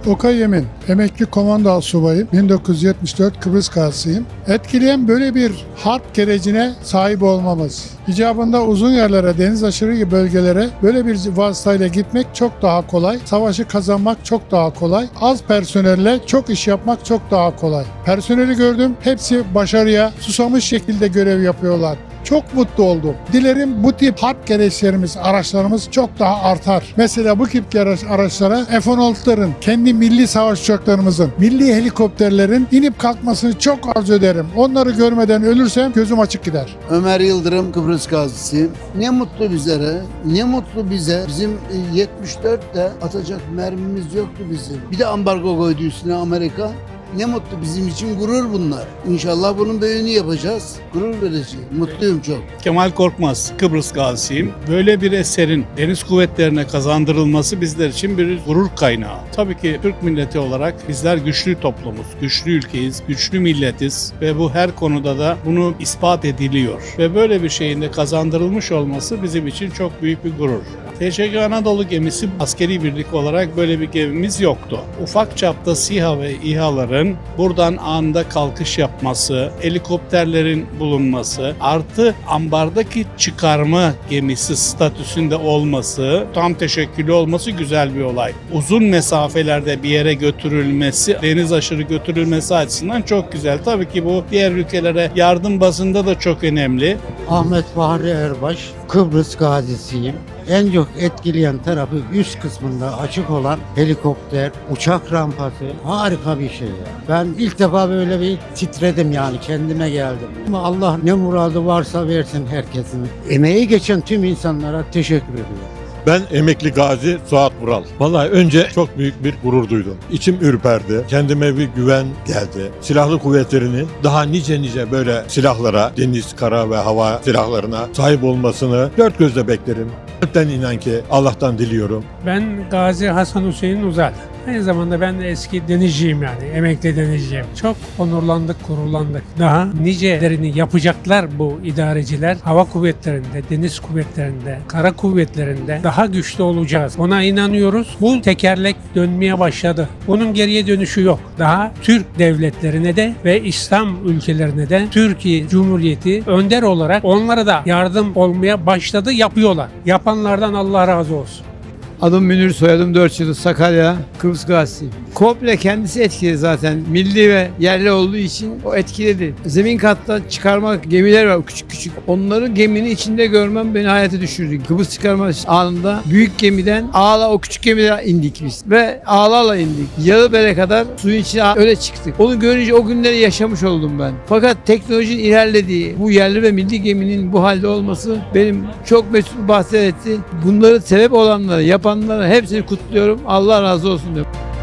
Okay Yemin, emekli komando alsubayım, 1974 Kıbrıs gazisiyim. Etkileyen böyle bir harp gerecine sahip olmamız. İcabında uzun yerlere, deniz aşırı bölgelere böyle bir vasıtayla gitmek çok daha kolay. Savaşı kazanmak çok daha kolay. Az personelle çok iş yapmak çok daha kolay. Personeli gördüm, hepsi başarıya susamış şekilde görev yapıyorlar. Çok mutlu oldum. Dilerim bu tip harp gereçlerimiz, araçlarımız çok daha artar. Mesela bu tip araçlara F-16'ların, kendi milli savaş uçaklarımızın, milli helikopterlerin inip kalkmasını çok arzu ederim. Onları görmeden ölürsem gözüm açık gider. Ömer Yıldırım, Kıbrıs gazisi. Ne mutlu bizlere, ne mutlu bize. Bizim 74'te atacak mermimiz yoktu bizim. Bir de ambargo koydu üstüne Amerika. Ne mutlu, bizim için gurur bunlar. İnşallah bunun büyüğünü yapacağız. Gurur verici. Mutluyum çok. Kemal Korkmaz, Kıbrıs gazisiyim. Böyle bir eserin deniz kuvvetlerine kazandırılması bizler için bir gurur kaynağı. Tabii ki Türk milleti olarak bizler güçlü toplumuz, güçlü ülkeyiz, güçlü milletiz ve bu her konuda da bunu ispat ediliyor. Ve böyle bir şeyin de kazandırılmış olması bizim için çok büyük bir gurur. TÇG Anadolu gemisi askeri birlik olarak böyle bir gemimiz yoktu. Ufak çapta SİHA ve İHA'ların buradan anında kalkış yapması, helikopterlerin bulunması, artı ambardaki çıkarma gemisi statüsünde olması, tam teşekküllü olması güzel bir olay. Uzun mesafelerde bir yere götürülmesi, deniz aşırı götürülmesi açısından çok güzel. Tabii ki bu diğer ülkelere yardım bazında da çok önemli. Ahmet Fahri Erbaş, Kıbrıs gazisiyim. En çok etkileyen tarafı üst kısmında açık olan helikopter, uçak rampası, harika bir şey. Ben ilk defa böyle bir titredim, yani kendime geldim. Ama Allah ne muradı varsa versin herkesin. Emeği geçen tüm insanlara teşekkür ediyorum. Ben emekli gazi Suat Vural. Vallahi önce çok büyük bir gurur duydum. İçim ürperdi. Kendime bir güven geldi. Silahlı kuvvetlerinin daha nice böyle silahlara, deniz, kara ve hava silahlarına sahip olmasını dört gözle beklerim. Kalpten inan ki Allah'tan diliyorum. Ben Gazi Hasan Hüseyin Uzal. Aynı zamanda ben de eski denizciyim, yani emekli denizciyim. Çok onurlandık, gururlandık. Daha nicelerini yapacaklar bu idareciler. Hava kuvvetlerinde, deniz kuvvetlerinde, kara kuvvetlerinde daha güçlü olacağız. Ona inanıyoruz. Bu tekerlek dönmeye başladı. Bunun geriye dönüşü yok. Daha Türk devletlerine de ve İslam ülkelerine de Türkiye Cumhuriyeti önder olarak onlara da yardım olmaya başladı, yapıyorlar. Yapanlardan Allah razı olsun. Adım Münir, soyadım 4 yılı Sakarya, Kıbrıs gazisiyim. Komple kendisi etkiledi zaten. Milli ve yerli olduğu için o etkiledi. Zemin katta çıkarma gemiler var küçük küçük. Onları geminin içinde görmem beni hayata düşürdü. Kıbrıs çıkarma anında büyük gemiden Ağla, o küçük gemiden indik biz. Ve Ağla'la indik. Yalıbel'e kadar suyun içine öyle çıktık. Onu görünce o günleri yaşamış oldum ben. Fakat teknolojinin ilerlediği, bu yerli ve milli geminin bu halde olması benim çok mesut bahsetti. Bunları sebep olanları, yapanları hepsini kutluyorum. Allah razı olsun diyorum.